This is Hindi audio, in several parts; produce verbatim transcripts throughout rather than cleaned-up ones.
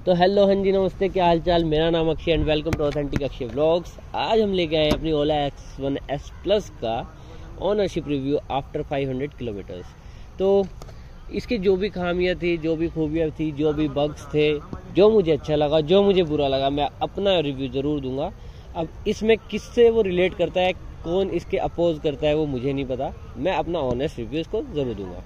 तो हेलो, हाँ जी, नमस्ते, क्या हाल चाल। मेरा नाम Akshay and welcome to authentic Akshay vlogs. आज हम लेके आए अपनी Ola X one S plus का ownership review after five hundred kilometres. तो इसकी जो भी खामियां थी, जो भी खूबियां थी, जो भी बग्स थे, जो मुझे अच्छा लगा, जो मुझे बुरा लगा, मैं अपना रिव्यू ज़रूर दूंगा। अब इसमें किससे वो रिलेट करता है, कौन इसके अपोज करता है, वो मुझे नहीं पता। मैं अपना ऑनेस्ट रिव्यू इसको ज़रूर दूंगा।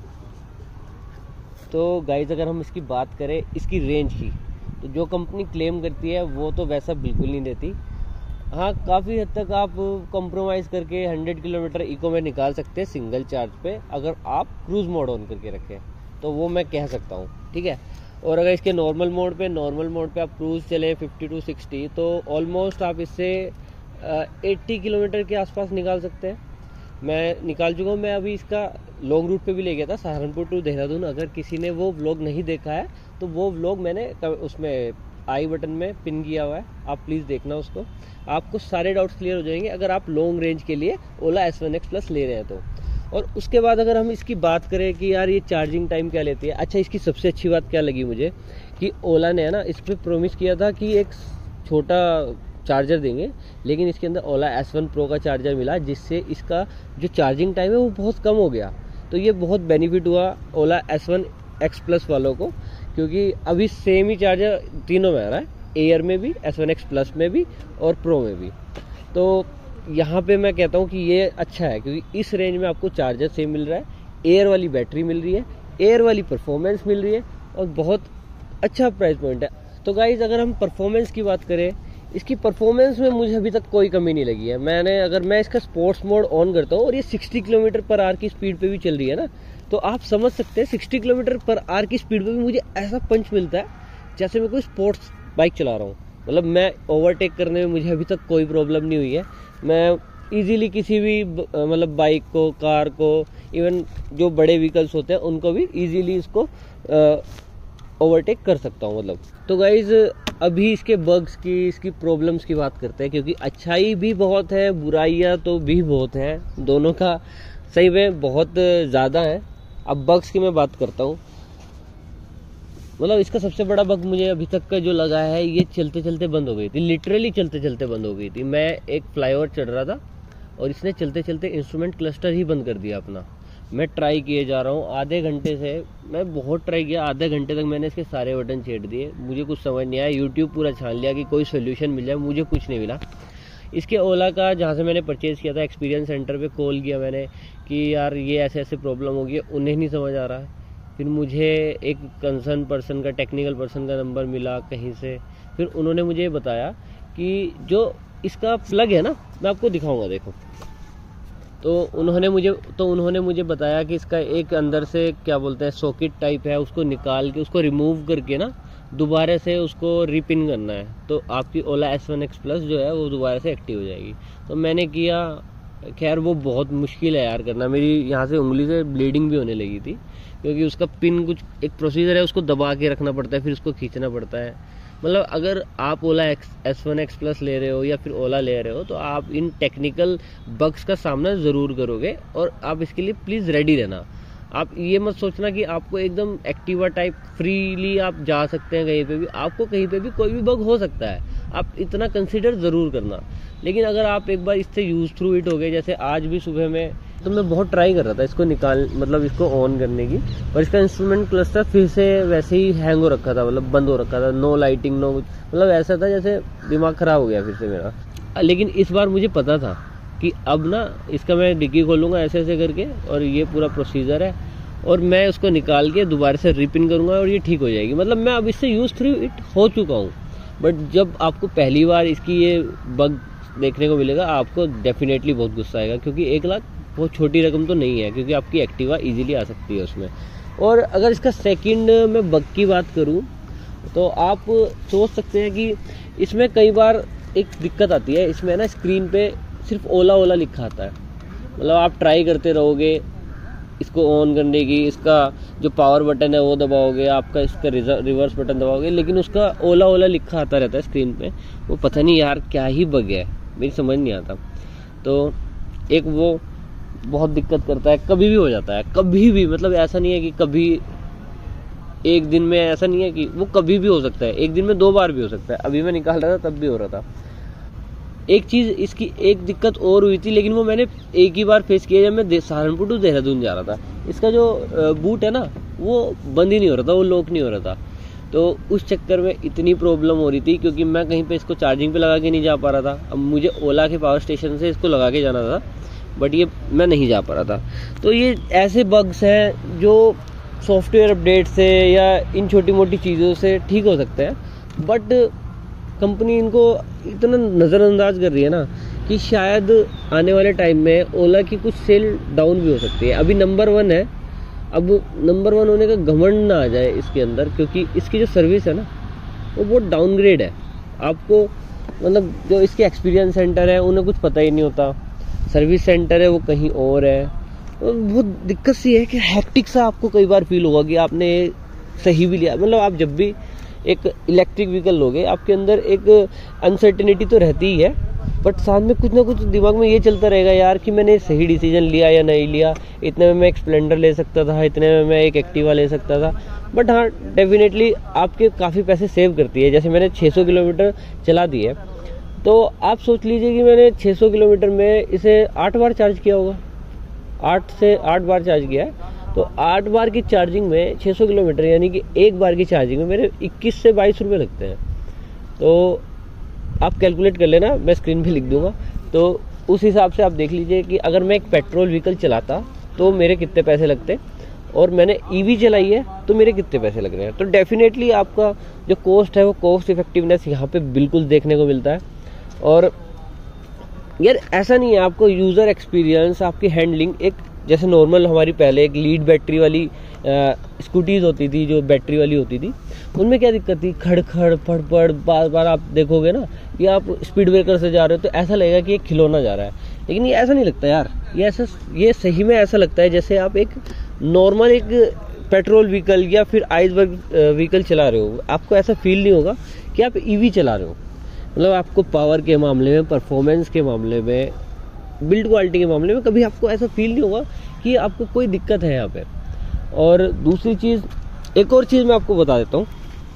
तो गाइज, अगर हम इसकी बात करें इसकी रेंज की, तो जो कंपनी क्लेम करती है वो तो वैसा बिल्कुल नहीं देती। हाँ, काफ़ी हद तक आप कंप्रोमाइज़ करके हंड्रेड किलोमीटर इको में निकाल सकते हैं सिंगल चार्ज पे, अगर आप क्रूज़ मोड ऑन करके रखें तो वो मैं कह सकता हूँ, ठीक है। और अगर इसके नॉर्मल मोड पे नॉर्मल मोड पे आप क्रूज़ चलें फिफ्टी टू सिक्सटी, तो ऑलमोस्ट आप इससे एट्टी किलोमीटर के आसपास निकाल सकते हैं। मैं निकाल चुका हूँ। मैं अभी इसका लॉन्ग रूट पे भी ले गया था, सहारनपुर टू देहरादून। अगर किसी ने वो व्लॉग नहीं देखा है तो वो व्लॉग मैंने उसमें आई बटन में पिन किया हुआ है, आप प्लीज़ देखना उसको। आपको सारे डाउट्स क्लियर हो जाएंगे अगर आप लॉन्ग रेंज के लिए Ola S one X plus ले रहे हैं तो। और उसके बाद अगर हम इसकी बात करें कि यार ये चार्जिंग टाइम क्या लेती है, अच्छा, इसकी सबसे अच्छी बात क्या लगी मुझे कि ओला ने है ना इस पर प्रोमिस किया था कि एक छोटा चार्जर देंगे, लेकिन इसके अंदर ओला एस वन प्रो का चार्जर मिला, जिससे इसका जो चार्जिंग टाइम है वो बहुत कम हो गया। तो ये बहुत बेनिफिट हुआ Ola S one X plus वालों को, क्योंकि अभी सेम ही चार्जर तीनों में आ रहा है, एयर में भी, एस वन एक्स प्लस में भी और प्रो में भी। तो यहाँ पे मैं कहता हूँ कि ये अच्छा है, क्योंकि इस रेंज में आपको चार्जर सेम मिल रहा है, एयर वाली बैटरी मिल रही है, एयर वाली परफॉर्मेंस मिल रही है, और बहुत अच्छा प्राइस पॉइंट है। तो गाइज, अगर हम परफॉर्मेंस की बात करें, इसकी परफॉर्मेंस में मुझे अभी तक कोई कमी नहीं लगी है। मैंने अगर मैं इसका स्पोर्ट्स मोड ऑन करता हूँ और ये सिक्सटी किलोमीटर पर आवर की स्पीड पे भी चल रही है ना, तो आप समझ सकते हैं सिक्सटी किलोमीटर पर आवर की स्पीड पे भी मुझे ऐसा पंच मिलता है जैसे मैं कोई स्पोर्ट्स बाइक चला रहा हूँ। मतलब मैं ओवरटेक करने में मुझे अभी तक कोई प्रॉब्लम नहीं हुई है। मैं ईजिली किसी भी मतलब बाइक को, कार को, इवन जो बड़े व्हीकल्स होते हैं उनको भी ईजिली इसको ओवरटेक कर सकता हूँ मतलब। तो गाइज, अभी इसके बग्स की, इसकी प्रॉब्लम्स की बात करते हैं, क्योंकि अच्छाई भी बहुत है, बुराइयाँ तो भी बहुत हैं, दोनों का सही में बहुत ज़्यादा है। अब बग्स की मैं बात करता हूँ, मतलब इसका सबसे बड़ा बग मुझे अभी तक का जो लगा है, ये चलते चलते बंद हो गई थी, लिटरली चलते चलते बंद हो गई थी। मैं एक फ्लाईओवर चढ़ रहा था और इसने चलते चलते इंस्ट्रूमेंट क्लस्टर ही बंद कर दिया अपना। मैं ट्राई किए जा रहा हूँ आधे घंटे से, मैं बहुत ट्राई किया, आधे घंटे तक मैंने इसके सारे बटन छेड़ दिए, मुझे कुछ समझ नहीं आया। यूट्यूब पूरा छान लिया कि कोई सोल्यूशन मिल जाए, मुझे कुछ नहीं मिला। इसके ओला का, जहाँ से मैंने परचेज़ किया था, एक्सपीरियंस सेंटर पे कॉल किया मैंने कि यार ये ऐसे ऐसे प्रॉब्लम होगी, उन्हें नहीं समझ आ रहा है। फिर मुझे एक कंसर्न पर्सन का, टेक्निकल पर्सन का नंबर मिला कहीं से, फिर उन्होंने मुझे बताया कि जो इसका प्लग है ना, मैं आपको दिखाऊँगा, देखो। तो उन्होंने मुझे तो उन्होंने मुझे बताया कि इसका एक अंदर से क्या बोलते हैं सॉकेट टाइप है, उसको निकाल के, उसको रिमूव करके ना दोबारा से उसको रिपिन करना है, तो आपकी Ola S one X plus जो है वो दोबारा से एक्टिव हो जाएगी। तो मैंने किया, खैर वो बहुत मुश्किल है यार करना, मेरी यहाँ से उंगली से ब्लीडिंग भी होने लगी थी, क्योंकि उसका पिन कुछ एक प्रोसीजर है, उसको दबा के रखना पड़ता है, फिर उसको खींचना पड़ता है। मतलब अगर आप Ola S one X plus ले रहे हो या फिर ओला ले रहे हो, तो आप इन टेक्निकल बग्स का सामना ज़रूर करोगे, और आप इसके लिए प्लीज़ रेडी रहना। आप ये मत सोचना कि आपको एकदम एक्टिवा टाइप फ्रीली आप जा सकते हैं कहीं पे भी, आपको कहीं पे भी कोई भी बग हो सकता है, आप इतना कंसिडर ज़रूर करना। लेकिन अगर आप एक बार इससे यूज थ्रू इट हो गए, जैसे आज भी सुबह में, तो मैं बहुत ट्राई कर रहा था इसको निकाल, मतलब इसको ऑन करने की, और इसका इंस्ट्रूमेंट क्लस्टर फिर से वैसे ही हैंग हो रखा था, मतलब बंद हो रखा था, नो लाइटिंग, नो, मतलब ऐसा था जैसे दिमाग ख़राब हो गया फिर से मेरा। लेकिन इस बार मुझे पता था कि अब ना इसका मैं डिग्गी खोलूँगा ऐसे ऐसे करके, और ये पूरा प्रोसीजर है, और मैं उसको निकाल के दोबारा से रिपिन करूँगा और ये ठीक हो जाएगी। मतलब मैं अब इससे यूज़ थ्रू इट हो चुका हूँ। बट जब आपको पहली बार इसकी ये बग देखने को मिलेगा, आपको डेफिनेटली बहुत गुस्सा आएगा, क्योंकि एक लाख बहुत छोटी रकम तो नहीं है, क्योंकि आपकी एक्टिवा इजीली आ सकती है उसमें। और अगर इसका सेकंड में बग की बात करूं, तो आप सोच सकते हैं कि इसमें कई बार एक दिक्कत आती है, इसमें ना स्क्रीन पे सिर्फ ओला ओला लिखा आता है। मतलब आप ट्राई करते रहोगे इसको ऑन करने की, इसका जो पावर बटन है वो दबाओगे, आपका इसका रिवर्स बटन दबाओगे, लेकिन उसका ओला ओला लिखा आता रहता है स्क्रीन पे। वो पता नहीं यार क्या ही बग है, मेरी समझ नहीं आता। तो एक वो बहुत दिक्कत करता है, कभी भी हो जाता है, कभी भी, मतलब ऐसा नहीं है कि कभी एक दिन में ऐसा नहीं है कि वो कभी भी हो सकता है, एक दिन में दो बार भी हो सकता है। अभी मैं निकाल रहा था तब भी हो रहा था। एक चीज़ इसकी एक दिक्कत और हुई थी, लेकिन वो मैंने एक ही बार फेस किया जब मैं सहारनपुर टू देहरादून जा रहा था। इसका जो बूट है ना वो बंद ही नहीं हो रहा था, वो लॉक नहीं हो रहा था। तो उस चक्कर में इतनी प्रॉब्लम हो रही थी क्योंकि मैं कहीं पे इसको चार्जिंग पे लगा के नहीं जा पा रहा था। अब मुझे ओला के पावर स्टेशन से इसको लगा के जाना था, बट ये मैं नहीं जा पा रहा था। तो ये ऐसे बग्स हैं जो सॉफ्टवेयर अपडेट से या इन छोटी मोटी चीज़ों से ठीक हो सकते हैं, बट कंपनी इनको इतना नज़रअंदाज कर रही है ना कि शायद आने वाले टाइम में ओला की कुछ सेल डाउन भी हो सकती है। अभी नंबर वन है, अब नंबर वन होने का घमंड ना आ जाए इसके अंदर, क्योंकि इसकी जो सर्विस है ना वो बहुत डाउनग्रेड है। आपको मतलब जो इसके एक्सपीरियंस सेंटर है उन्हें कुछ पता ही नहीं होता, सर्विस सेंटर है वो कहीं और है। तो बहुत दिक्कत सी है कि हैक्टिक सा आपको कई बार फील होगा कि आपने सही भी लिया। मतलब आप जब भी एक इलेक्ट्रिक व्हीकल लोगे आपके अंदर एक अनसर्टेनिटी तो रहती ही है, बट साथ में कुछ ना कुछ दिमाग में ये चलता रहेगा यार कि मैंने सही डिसीजन लिया या नहीं लिया। इतने में मैं एक स्प्लेंडर ले सकता था, इतने में मैं एक एक्टिवा ले सकता था। बट हाँ, डेफिनेटली आपके काफ़ी पैसे सेव करती है। जैसे मैंने छह सौ किलोमीटर चला दी है, तो आप सोच लीजिए कि मैंने छह सौ किलोमीटर में इसे आठ बार चार्ज किया होगा, आठ से आठ बार चार्ज किया है। तो आठ बार की चार्जिंग में छह सौ किलोमीटर, यानी कि एक बार की चार्जिंग में मेरे इक्कीस से बाईस रुपये लगते हैं। तो आप कैलकुलेट कर लेना, मैं स्क्रीन पे लिख दूंगा। तो उस हिसाब से आप देख लीजिए कि अगर मैं एक पेट्रोल व्हीकल चलाता तो मेरे कितने पैसे लगते, और मैंने ईवी चलाई है तो मेरे कितने पैसे लग रहे हैं। तो डेफिनेटली आपका जो कॉस्ट है वो कॉस्ट इफेक्टिवनेस यहाँ पे बिल्कुल देखने को मिलता है। और यार ऐसा नहीं है, आपको यूज़र एक्सपीरियंस, आपकी हैंडलिंग एक जैसे नॉर्मल हमारी पहले एक लीड बैटरी वाली स्कूटीज होती थी जो बैटरी वाली होती थी, उनमें क्या दिक्कत थी, खड़ खड़ फड़ फड़ बार बार आप देखोगे ना कि आप स्पीड ब्रेकर से जा रहे हो तो ऐसा लगेगा कि एक खिलौना जा रहा है। लेकिन ये ऐसा नहीं लगता यार, ये ऐसा ये सही में ऐसा लगता है जैसे आप एक नॉर्मल एक पेट्रोल व्हीकल या फिर आइस व्हीकल चला रहे हो। आपको ऐसा फील नहीं होगा कि आप ईवी चला रहे हो। मतलब आपको पावर के मामले में, परफॉर्मेंस के मामले में, बिल्ड क्वालिटी के मामले में कभी आपको ऐसा फील नहीं होगा कि आपको कोई दिक्कत है यहाँ पे। और दूसरी चीज़, एक और चीज़ मैं आपको बता देता हूँ,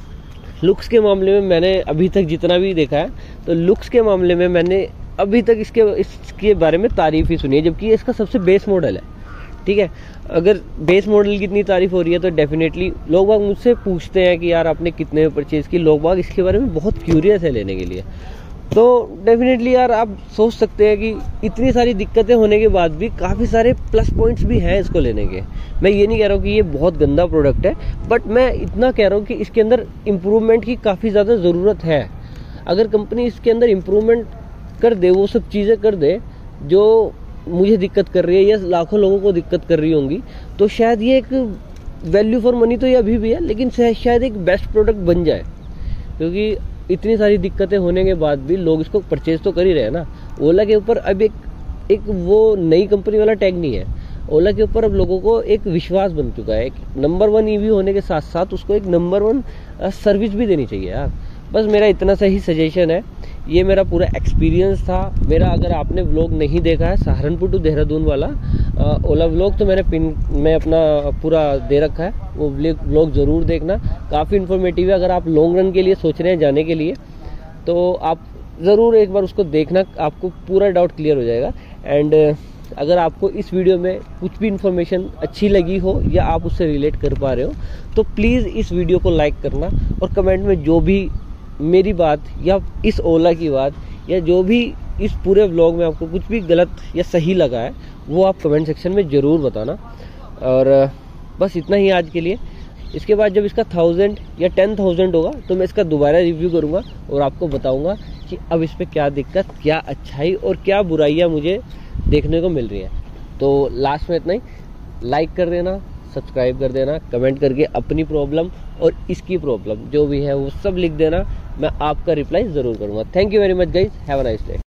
लुक्स के मामले में मैंने अभी तक जितना भी देखा है, तो लुक्स के मामले में मैंने अभी तक इसके इसके बारे में तारीफ ही सुनी है, जबकि इसका सबसे बेस मॉडल है। ठीक है, अगर बेस मॉडल की इतनी तारीफ हो रही है तो डेफिनेटली लोग बाग मुझसे पूछते हैं कि यार आपने कितने में परचेज़ की। लोग बाग इसके बारे में बहुत क्यूरियस है लेने के लिए। तो डेफिनेटली यार आप सोच सकते हैं कि इतनी सारी दिक्कतें होने के बाद भी काफ़ी सारे प्लस पॉइंट्स भी हैं इसको लेने के। मैं ये नहीं कह रहा हूँ कि ये बहुत गंदा प्रोडक्ट है, बट मैं इतना कह रहा हूँ कि इसके अंदर इम्प्रूवमेंट की काफ़ी ज़्यादा ज़रूरत है। अगर कंपनी इसके अंदर इम्प्रूवमेंट कर दे, वो सब चीज़ें कर दे जो मुझे दिक्कत कर रही है या लाखों लोगों को दिक्कत कर रही होंगी, तो शायद ये एक वैल्यू फॉर मनी तो ये अभी भी है, लेकिन शायद एक बेस्ट प्रोडक्ट बन जाए। क्योंकि इतनी सारी दिक्कतें होने के बाद भी लोग इसको परचेज तो कर ही रहे हैं ना। ओला के ऊपर अब एक एक वो नई कंपनी वाला टैग नहीं है। ओला के ऊपर अब लोगों को एक विश्वास बन चुका है। एक नंबर वन ईवी होने के साथ साथ उसको एक नंबर वन सर्विस भी देनी चाहिए यार। बस मेरा इतना सा ही सजेशन है। ये मेरा पूरा एक्सपीरियंस था मेरा। अगर आपने व्लॉग नहीं देखा है सहारनपुर टू देहरादून वाला ओला व्लॉग, तो मैंने पिन में अपना पूरा दे रखा है, वो व्लॉग ज़रूर देखना। काफ़ी इन्फॉर्मेटिव है। अगर आप लॉन्ग रन के लिए सोच रहे हैं जाने के लिए तो आप ज़रूर एक बार उसको देखना, आपको पूरा डाउट क्लियर हो जाएगा। एंड अगर आपको इस वीडियो में कुछ भी इन्फॉर्मेशन अच्छी लगी हो या आप उससे रिलेट कर पा रहे हो तो प्लीज़ इस वीडियो को लाइक करना, और कमेंट में जो भी मेरी बात या इस ओला की बात या जो भी इस पूरे व्लॉग में आपको कुछ भी गलत या सही लगा है वो आप कमेंट सेक्शन में ज़रूर बताना। और बस इतना ही आज के लिए। इसके बाद जब इसका थाउजेंड या टेन थाउजेंड होगा तो मैं इसका दोबारा रिव्यू करूँगा और आपको बताऊँगा कि अब इस पर क्या दिक्कत, क्या अच्छाई और क्या बुराइयाँ मुझे देखने को मिल रही है। तो लास्ट में इतना ही। लाइक कर देना, सब्सक्राइब कर देना, कमेंट करके अपनी प्रॉब्लम और इसकी प्रॉब्लम जो भी है वो सब लिख देना। मैं आपका रिप्लाई ज़रूर करूँगा। Thank you very much guys, have a nice day.